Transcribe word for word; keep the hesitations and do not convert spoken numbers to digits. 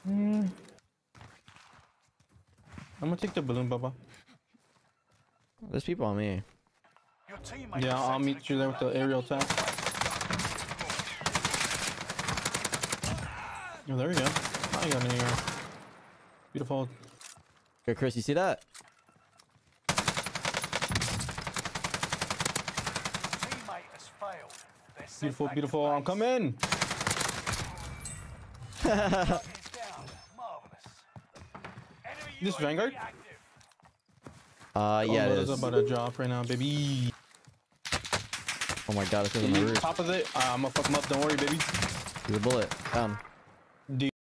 Mm. I'm gonna take the balloon, Bubba. There's people on me. Yeah, I'll meet you there with the aerial attack. Oh, there we go. I got an air. Beautiful. Here, Chris, you see that? Beautiful, beautiful. I'm coming. This Vanguard? Uh, yeah, oh, it is is. about to drop right now, baby. Oh my god, it's on the roof. Top of it. Uh, I'm gonna fuck him up. Don't worry, baby. Here's a bullet. Down. Dude.